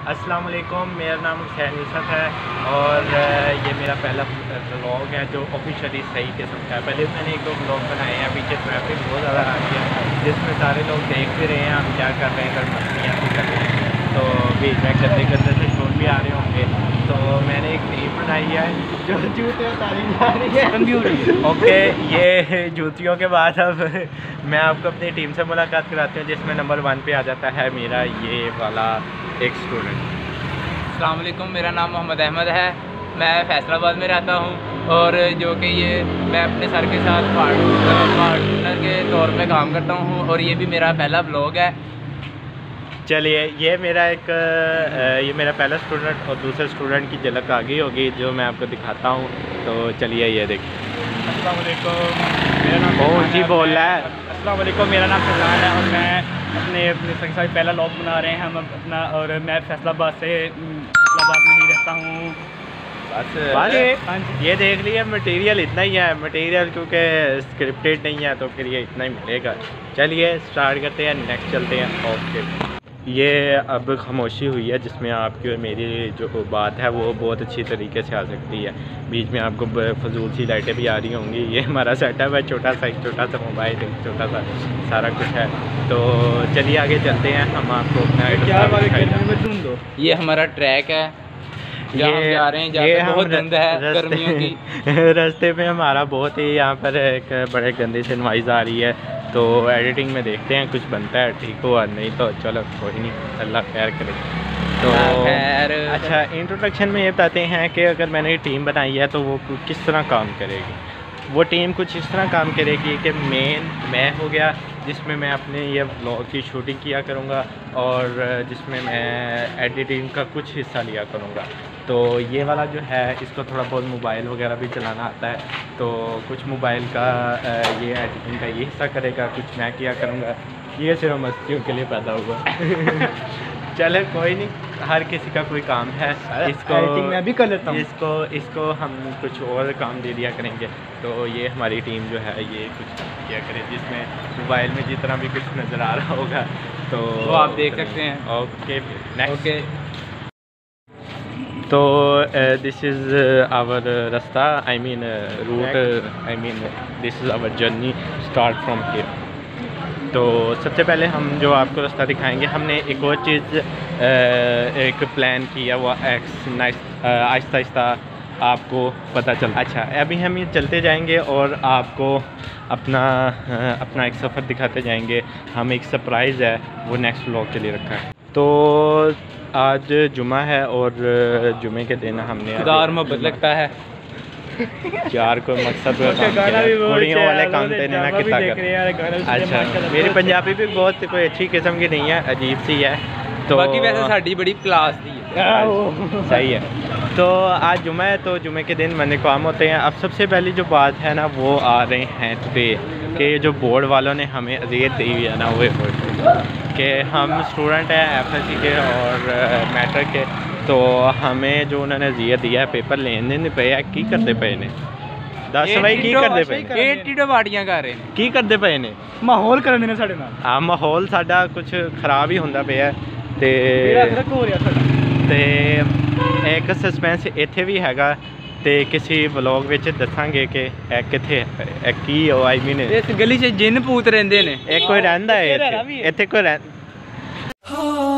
अस्सलाम वालेकुम, मेरा नाम हुसैन है और ये मेरा पहला व्लॉग है जो ऑफिशियली सही किस्म का है। पहले मैंने एक दो व्लॉग बनाए हैं, पीछे ट्रैफिक बहुत ज़्यादा आ गया है जिसमें सारे लोग देख भी रहे हैं हम क्या कर रहे हैं, अगर मस्तियाँ भी कर रहे हैं तो बीच में गंदे गंदे से शोर भी आ रहे होंगे। तो मैंने एक टीम बनाई है जो जूते उतारी जा रही है। ओके, ये जूतियों के बाद अब मैं आपको अपनी टीम से मुलाकात कराती हूँ जिसमें नंबर 1 पे आ जाता है मेरा ये वाला एक स्टूडेंट। अस्सलाम वालेकुम, मेरा नाम मोहम्मद अहमद है। मैं फैसलाबाद में रहता हूँ और जो कि ये मैं अपने सर के साथ पार्टनर के तौर पे काम करता हूँ और ये भी मेरा पहला ब्लॉग है। चलिए, ये मेरा पहला स्टूडेंट और दूसरे स्टूडेंट की झलक आ गई होगी जो मैं आपको दिखाता हूँ। तो चलिए ये देखिए। अस्सलाम वालेकुम, मेरा नाम कौन जी बोल रहा है? अस्सलाम वालेकुम, मेरा नाम हुसैन है और मैं अपने संग पहला व्लॉग बना रहे हैं हम अपना। और मैं फैसलाबाद में ही रहता हूँ। बस ये देख लिया, मटेरियल इतना ही है। मटेरियल क्योंकि स्क्रिप्टेड नहीं है तो फिर ये इतना ही मिलेगा। चलिए स्टार्ट करते हैं, नेक्स्ट चलते हैं। ओके, ये अब खामोशी हुई है जिसमें आपकी और मेरी जो बात है वो बहुत अच्छी तरीके से आ सकती है। बीच में आपको फजूल सी लाइटें भी आ रही होंगी। ये हमारा सेटअप है, छोटा सा मोबाइल, छोटा सा सारा कुछ है। तो चलिए आगे चलते हैं, हम आपको अपना ये हमारा ट्रैक है, ये हम जा रहे हैं, जहाँ पे बहुत धुंध है गर्मियों की। रास्ते में हमारा बहुत ही यहाँ पर एक बड़े गंदे से नॉइज़ आ रही है। तो एडिटिंग में देखते हैं कुछ बनता है ठीक हुआ, नहीं तो चलो कोई नहीं, अल्लाह खैर करे। तो अच्छा, इंट्रोडक्शन में ये बताते हैं कि अगर मैंने ये टीम बनाई है तो वो किस तरह काम करेगी। वो टीम कुछ इस तरह काम करेगी कि मैं हो गया जिसमें मैं अपने ये व्लॉग की शूटिंग किया करूँगा और जिसमें मैं एडिटिंग का कुछ हिस्सा लिया करूँगा। तो ये वाला जो है इसको थोड़ा बहुत मोबाइल वगैरह भी चलाना आता है, तो कुछ मोबाइल का ये एडिटिंग का ये हिस्सा करेगा, कुछ मैं किया करूँगा। ये सिर्फ मस्तियों के लिए पैदा हुआ। चले कोई नहीं, हर किसी का कोई काम है। इसको एडिटिंग मैं भी कर लेता हूँ। इसको हम कुछ और काम दे दिया करेंगे। तो ये हमारी टीम जो है ये कुछ किया करे जिसमें मोबाइल में जितना भी कुछ नज़र आ रहा होगा तो वो आप देख सकते हैं। Okay next. ओके, तो this is our rasta, I mean route, I mean this is our journey start from here. तो सबसे पहले हम जो आपको रास्ता दिखाएंगे, हमने एक और चीज़ एक प्लान किया, वो आहिस्ता आहिस्ता आपको पता चल। अच्छा, अभी हम ये चलते जाएंगे और आपको अपना एक सफ़र दिखाते जाएंगे। हम एक सरप्राइज़ है वो नेक्स्ट व्लॉग के लिए रखा है। तो आज जुमा है और जुमे के दिन हमने खुदार मोहब्बत लगता है यार कोई मकसद कुड़ियों वाले काम देने ना कितना कर। अच्छा, मेरी पंजाबी भी बहुत कोई अच्छी किस्म की नहीं है, अजीब सी है। तो बाकी वैसे साड़ी बड़ी क्लास थी। सही है। तो आज जुमा है तो जुमे के दिन मैंने काम होते हैं। अब सबसे पहली जो बात है ना वो आ रहे हैं पे कि जो बोर्ड वालों ने हमें अज़ियत दी हुई है ना वो कि हम स्टूडेंट हैं FSC के और मैट्रिक के, तो हमें जो उन्होंने अज़ियत दिया है पेपर लेने नहीं पे की करते पे ने 10 भाई की करते पे एटीडो बाड़ियां कर रहे हैं, की करते पे ने माहौल करने ने साडे नाल। हाँ, माहौल साडा कुछ खराब ही होंदा पिया ते एक सस्पेंस इत्थे भी हैगा ते किसी व्लॉग विच दसांगे कि किथे की आई मीन इस गली च जिन भूत रहिंदे ने। कोई रहिंदा है इत्थे कोई